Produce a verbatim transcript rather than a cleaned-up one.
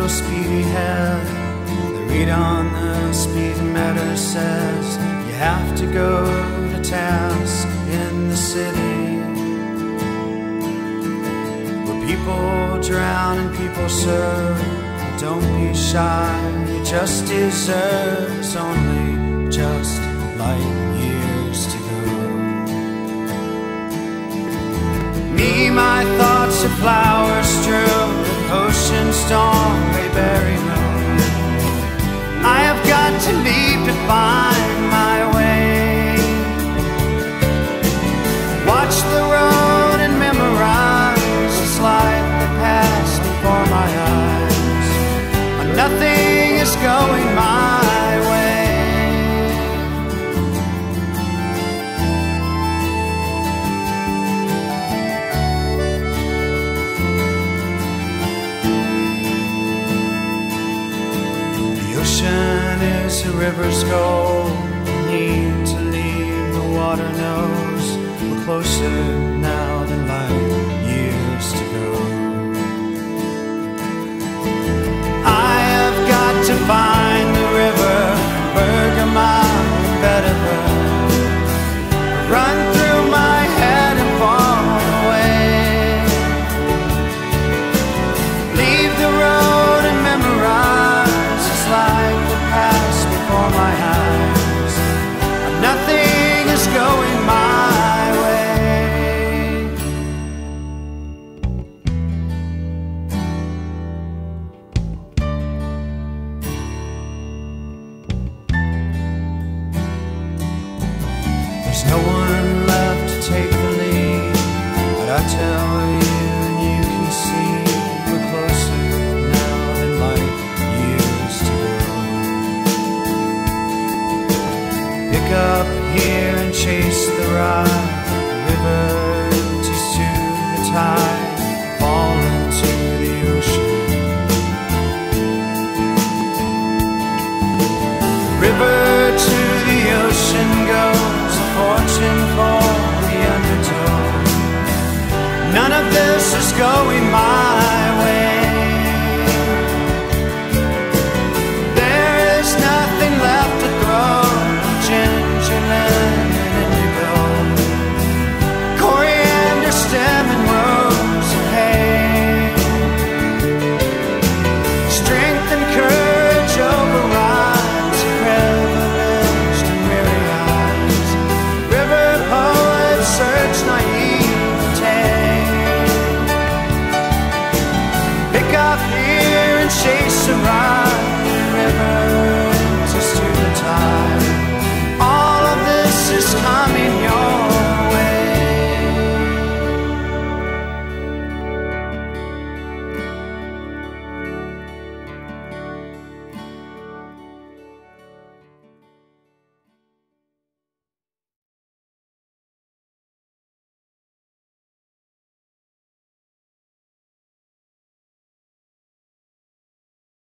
speed ahead. The read on the speedometer says you have to go to task in the city, where people drown and people serve. Don't be shy, you just deserve. It's only just light years to go. Me, my thoughts are flowers strewn, ocean storm, they bury me. I have got to leave to find my way. Watch the road and memorize this life that passed before my eyes. Nothing is going my way. The ocean is a river's goal. The need to leave the water knows we're closer now than light years to go. To find the river, Bergamot, Bedford, run through my head and fall away. Leave the road and memorize this life that passed before my eyes. Nothing is going my way. No one left to take the lead, but I tell you and you can see we're closer now than light years to go. Pick up here and chase the ride. The river empties to the tide, fall into the ocean. The river to the ocean goes, fortune for the undertow. None of this is going my